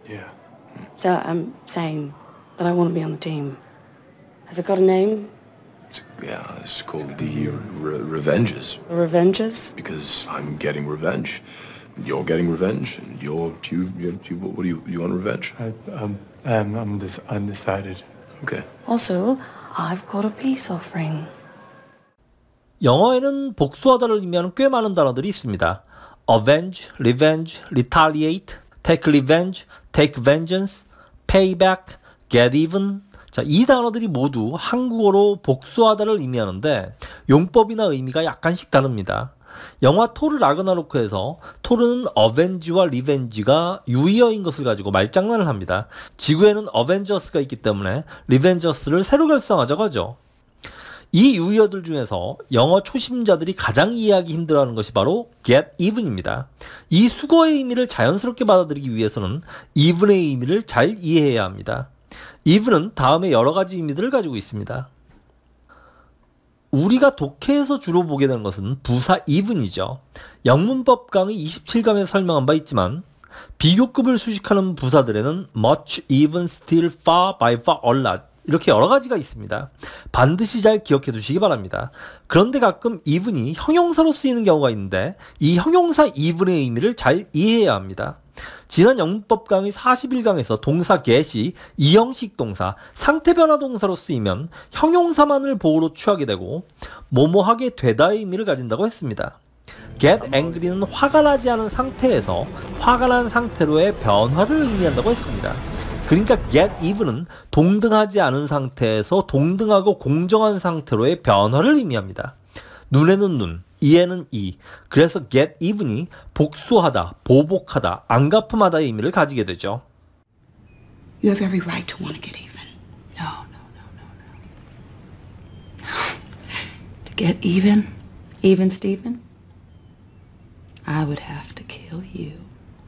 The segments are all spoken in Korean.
Yeah. So I'm saying that I want to be on the team. Has it got a name? It's called the Revenges. The Revengers? Because I'm getting revenge. You're getting revenge, and what do you want revenge? I'm undecided. Okay. Also, I've got a peace offering. 영어에는 복수하다를 의미하는 꽤 많은 단어들이 있습니다. avenge, revenge, retaliate, take revenge, take vengeance, pay back, get even. 자, 이 단어들이 모두 한국어로 복수하다를 의미하는데 용법이나 의미가 약간씩 다릅니다. 영화 토르 라그나로크에서 토르는 어벤지와 리벤지가 유의어인 것을 가지고 말장난을 합니다. 지구에는 어벤져스가 있기 때문에 리벤져스를 새로 결성하자고 하죠. 이 유의어들 중에서 영어 초심자들이 가장 이해하기 힘들어하는 것이 바로 get even입니다. 이 수거의 의미를 자연스럽게 받아들이기 위해서는 even의 의미를 잘 이해해야 합니다. even은 다음에 여러 가지 의미들을 가지고 있습니다. 우리가 독해에서 주로 보게 되는 것은 부사 even이죠. 영문법 강의 27강에 설명한 바 있지만 비교급을 수식하는 부사들에는 much, even, still, far, by far, a lot 이렇게 여러 가지가 있습니다. 반드시 잘 기억해 두시기 바랍니다. 그런데 가끔 even이 형용사로 쓰이는 경우가 있는데 이 형용사 even의 의미를 잘 이해해야 합니다. 지난 영문법 강의 41강에서 동사 get이 이형식 동사, 상태 변화 동사로 쓰이면 형용사만을 보호로 취하게 되고 뭐뭐하게 되다의 의미를 가진다고 했습니다. get angry는 화가 나지 않은 상태에서 화가 난 상태로의 변화를 의미한다고 했습니다. 그러니까 get even은 동등하지 않은 상태에서 동등하고 공정한 상태로의 변화를 의미합니다. 눈에는 눈, 이에는 이. 그래서 get even이 복수하다, 보복하다, 안갚음하다의 의미를 가지게 되죠. You have every right to want to get even. No. To get even, Steven, I would have to kill you.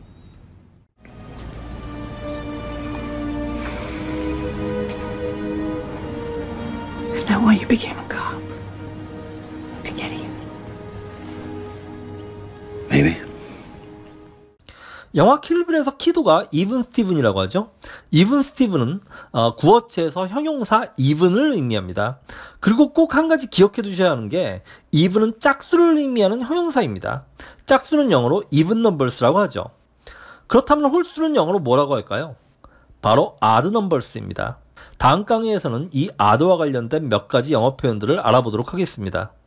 Is that why you became a cop? To get even? Maybe. 영화 킬빌에서 키도가 even Steven이라고 하죠. even Steven은 구어체에서 형용사 even을 의미합니다. 그리고 꼭 한 가지 기억해 두셔야 하는 게 even은 짝수를 의미하는 형용사입니다. 짝수는 영어로 even numbers라고 하죠. 그렇다면 홀수는 영어로 뭐라고 할까요? 바로 odd numbers입니다. 다음 강의에서는 이 odd와 관련된 몇 가지 영어 표현들을 알아보도록 하겠습니다.